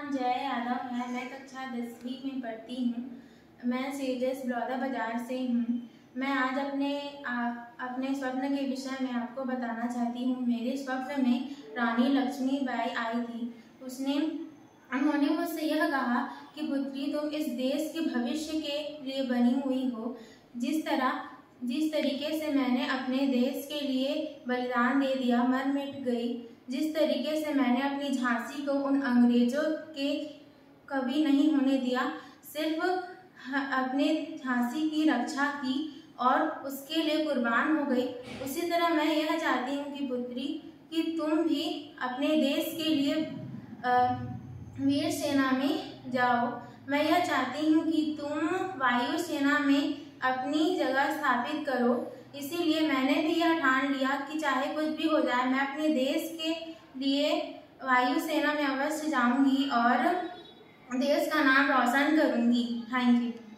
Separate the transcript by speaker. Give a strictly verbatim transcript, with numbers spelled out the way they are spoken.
Speaker 1: नाम जय यादव है। मैं कक्षा दसवीं में पढ़ती हूँ। मैं सीजेस बलौदा बाजार से हूँ। मैं आज अपने आ, अपने स्वप्न के विषय में आपको बताना चाहती हूँ। मेरे स्वप्न में रानी लक्ष्मीबाई आई थी। उसने उन्होंने मुझसे यह कहा कि पुत्री, तुम इस देश के भविष्य के लिए बनी हुई हो। जिस तरह जिस तरीके से मैंने अपने देश के लिए बलिदान दे दिया, मर मिट गई, जिस तरीके से मैंने अपनी झांसी को उन अंग्रेजों के कभी नहीं होने दिया, सिर्फ अपने झांसी की रक्षा की और उसके लिए कुर्बान हो गई, उसी तरह मैं यह चाहती हूँ कि पुत्री कि तुम भी अपने देश के लिए वीर सेना में जाओ। मैं यह चाहती हूँ कि तुम वायु सेना में अपनी जगह स्थापित करो। इसीलिए मैंने भी यह ठान लिया कि चाहे कुछ भी हो जाए, मैं अपने देश के लिए वायु सेना में अवश्य जाऊंगी और देश का नाम रोशन करूंगी। Thank you.